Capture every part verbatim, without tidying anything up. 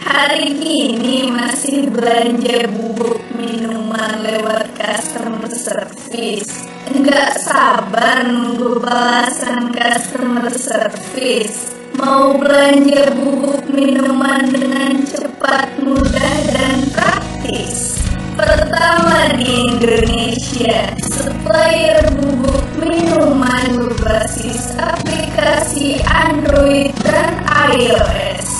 Hari gini masih belanja bubuk minuman lewat customer service. Enggak sabar nunggu balasan customer service. Mau belanja bubuk minuman dengan cepat, mudah, dan praktis. Pertama di Indonesia, supplier bubuk minuman berbasis aplikasi Android dan iOS.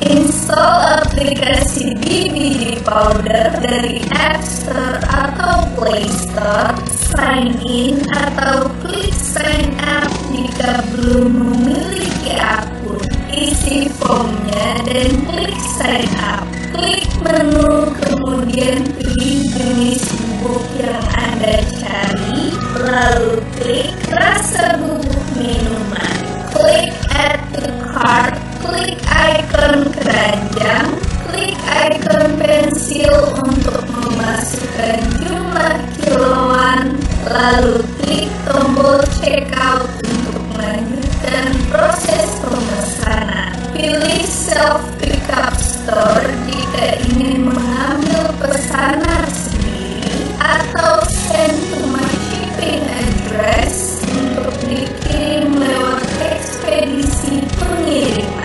Install aplikasi B B D Powder dari App Store atau Play Store. Sign in atau klik sign up jika belum memiliki akun. Isi formnya dan klik sign up. Klik menu, kemudian pilih jenis bubuk yang Anda cari, lalu klik rasa bubuk minuman. Klik add to cart. Klik icon keranjang, klik icon pensil untuk memasukkan jumlah kiloan, lalu klik tombol checkout untuk melanjutkan proses pemesanan. Pilih self pickup store jika ingin mengambil pesanan sendiri, atau send to my shipping address untuk dikirim lewat ekspedisi pengiriman.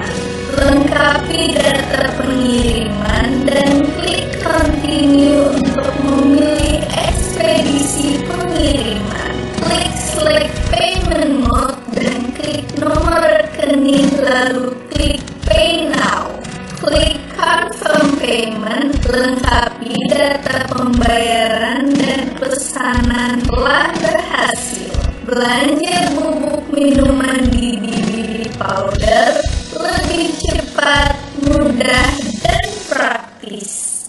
Lengkapi data pengiriman dan klik continue untuk memilih ekspedisi pengiriman. Klik select payment mode dan klik nomor rekening, lalu klik pay now. Klik confirm payment, lengkapi data pembayaran dan pesanan telah berhasil. Belanja bubuk minuman di B B D Powder lebih cepat, mudah, dan praktis.